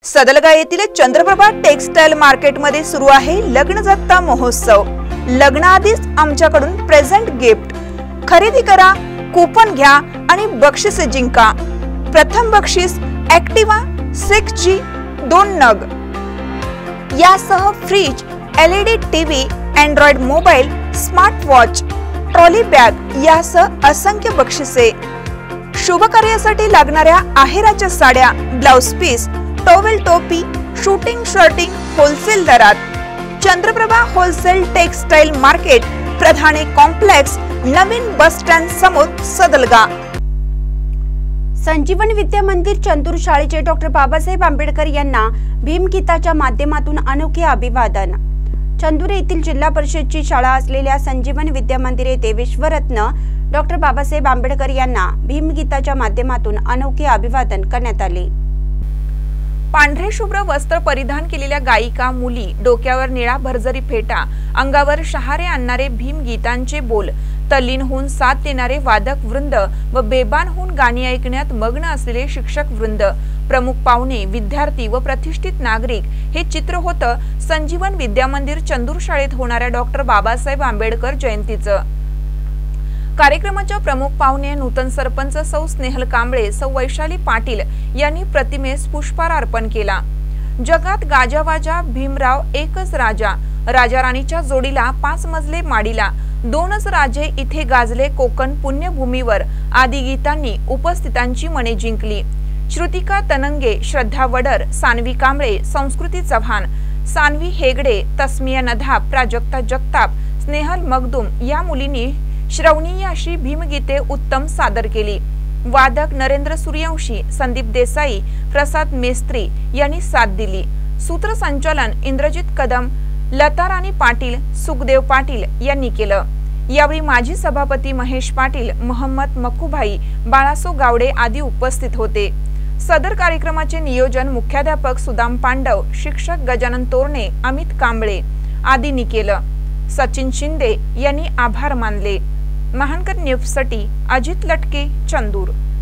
सदलगा येथील चंद्रप्रभा टेक्सटाईल मार्केटमध्ये सुरू आहे लग्न जत्रा महोत्सव। लग्नाआधीच आमच्याकडून प्रेझेंट गिफ्ट खरेदी करा, कूपन घ्या आणि बक्षीस जिंका। प्रथम बक्षीस ॲक्टिवा 6G 2 नग, यासह fridge, LED TV, android mobile, smart watch, trolley bag यासह असंख्य बक्षिसे। शुभ कार्यासाठी लागणाऱ्या आहेराच्या साड्या, ब्लाउज पीस, टॉवेल, टोपी, शूटिंग शर्टिंग होलसेल दरात। Chandraprabha wholesale textile market, Pradhane complex, नवीन बस स्टँड समोर, सदलगा। संजीवन विद्या मंदिर चंदूर शाळेचे डॉक्टर बाबासाहेब आंबेडकर यांना भीमगीताच्या माध्यमातून अनोखे अभिवादन। चंदूर येथील जिल्हा परिषदची शाळा असलेल्या संजीवन विद्या मंदिर येथे विश्वरत्न डॉक्टर बाबासाहेब आंबेडकर यांना भीमगीताच्या माध्यमातून अनोखे अभिवादन करण्यात आले। पांढरे शुभ्र वस्त्र परिधान केलेल्या गायिका मुली, डोक्यावर निळा भरजरी फेटा, अंगावर शहारे आणणारे भीमगीतांचे बोल, तल्लीन होऊन साथ देणारे वादक वृंद व बेबान होऊन गाणी ऐकण्यात मग्न असलेले शिक्षक वृंद, प्रमुख पाहुणे, विद्यार्थी व प्रतिष्ठित नागरिक हे चित्र होतं संजीवन विद्या मंदिर चंदूर शाळेत होणाऱ्या डॉक्टर बाबासाहेब आंबेडकर जयंतीचं। कार्यक्रमाच्या प्रमुख पाहुणे नूतन सरपंच सौ स्नेहल कांबळे, सौ वैशाली पाटील यांनी प्रतिमेस पुष्पहार अर्पण केला। जगात गाजावाजा भीमराव एकच राजा, राजा राणीच्या जोडीला 5 मजले माडीला, 2च राजे इथे गाजले कोकण पुण्यभूमीवर आदी गीतांनी उपस्थितांची मने जिंकली। श्रुतिका तनंगे, श्रद्धा वडर, सानवी कांबळे, संस्कृती चव्हाण, सानवी हेगडे, तस्मिया नधाब, प्राजक्ता जगताप, स्नेहल मगदूम या मुलींनी श्रवणीय अशी भीमगीते उत्तम सादर केली। वादक नरेंद्र सूर्यवंशी, संदीप देसाई, प्रसाद मेस्त्री यांनी साथ दिली। सूत्रसंचालन इंद्रजित कदम, लता राणी पाटील, सुखदेव पाटील यांनी केलं। यावेळी माजी सभापती महेश पाटील, मोहम्मद मक्कूभाई, बाळासो गावडे आदी उपस्थित होते। सदर कार्यक्रमाचे नियोजन मुख्याध्यापक सुदाम पांडव, शिक्षक गजानन तोरणे, अमित कांबळे आदींनी केलं। सचिन शिंदे यांनी आभार मानले। महानकर न्यूजसाठी अजित लटके, चंदूर।